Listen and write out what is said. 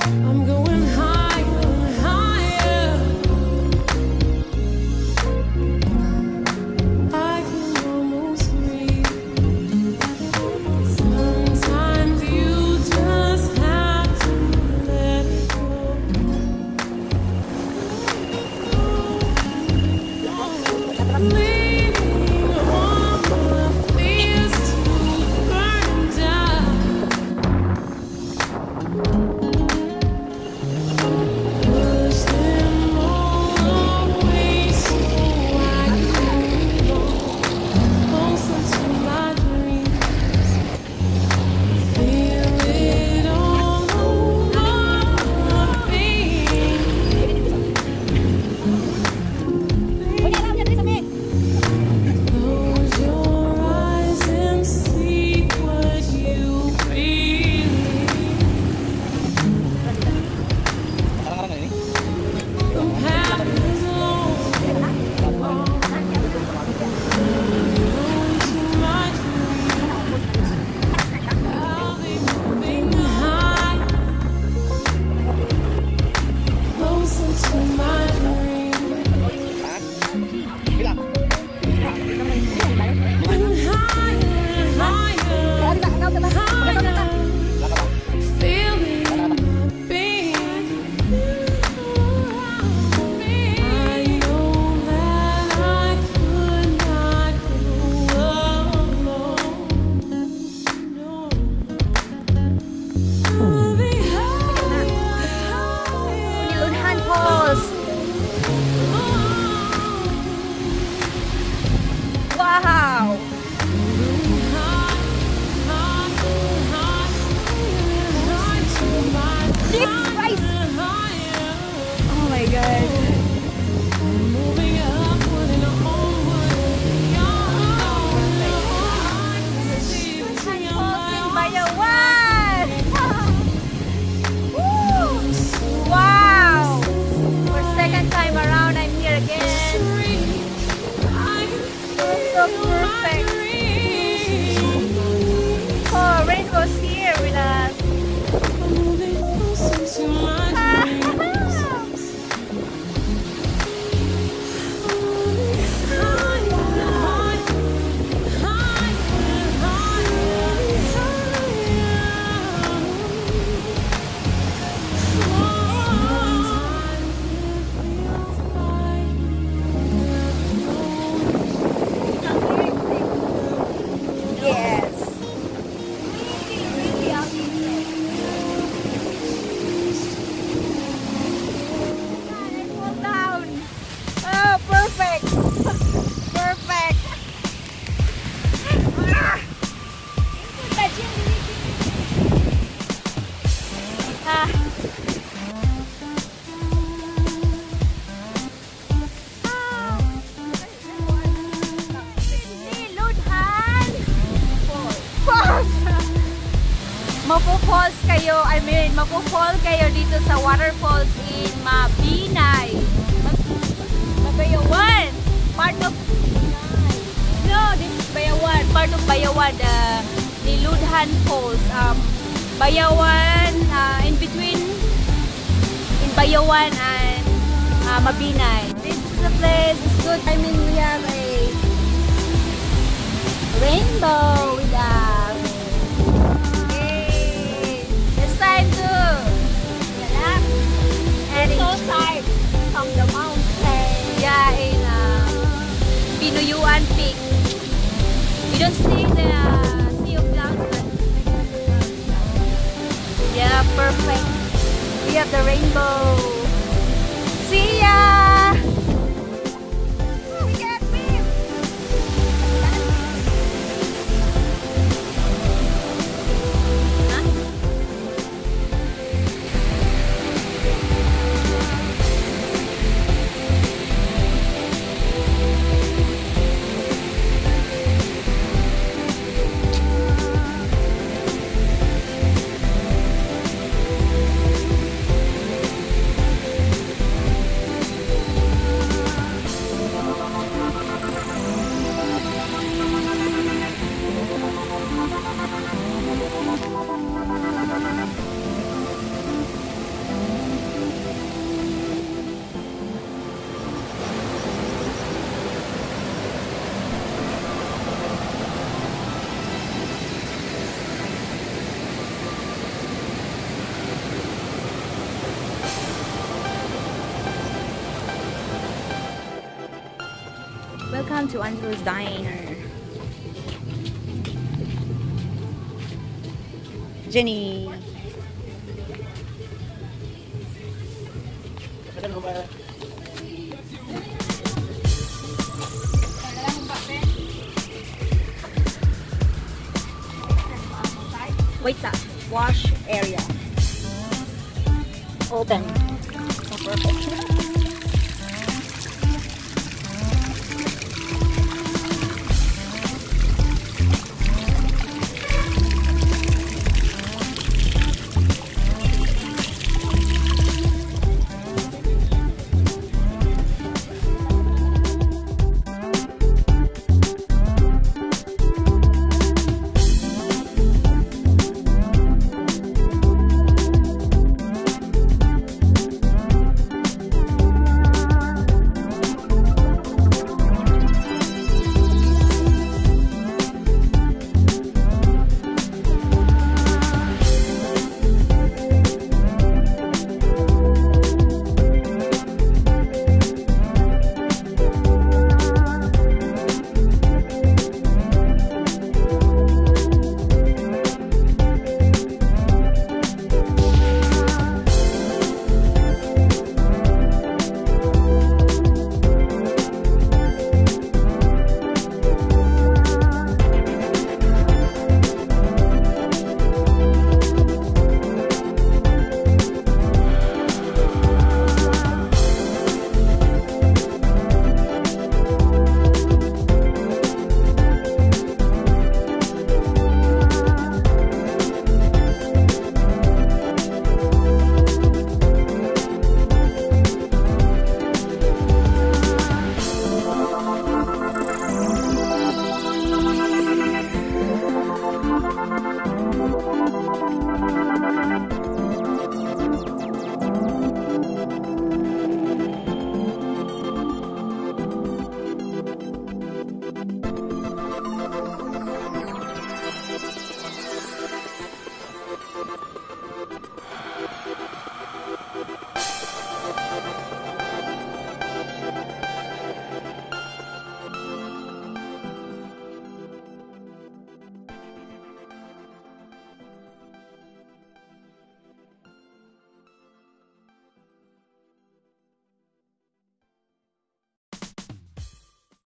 I'm going higher and higher. I can almost breathe. Sometimes you just have to let it go. Leaving all the fears to burn down. Push them all away so I can go closer to my dreams. Feel it all over me. Close your eyes and see what you feel. The path is long to my dreams. I'll be moving high, closer to my dreams. And higher, higher, feeling my being. I know that I could not go alone. No. I'll be higher, Lodhan Falls. Wow! Jesus Christ! Oh my God! Bayawan! Woo! Wow! For second time around, I'm here again. So perfect. Oh, Rainbow's here with us. Yes. Fall down. Oh, perfect. Perfect. Ah. Lodhan Falls. Mapo-falls kayo, mapo-fall kayo dito sa waterfalls in Mabinay. Bayawan. Part of No, this is Bayawan. Part of Bayawan, the Lodhan Falls. Bayawan, in between in Bayawan and Mabinay. This is the place. It's good. I mean, we have a rainbow with us. Yay! It's time to relax and so tired from the mountain. Yeah, in Pinuyuan Peak. You don't see the Sea of Clouds. Yeah, perfect. We have the rainbow. See ya! Oh, we got beam. Welcome to Andrew's Diner. Jenny. Wait sa wash area. Open. Oh, perfect.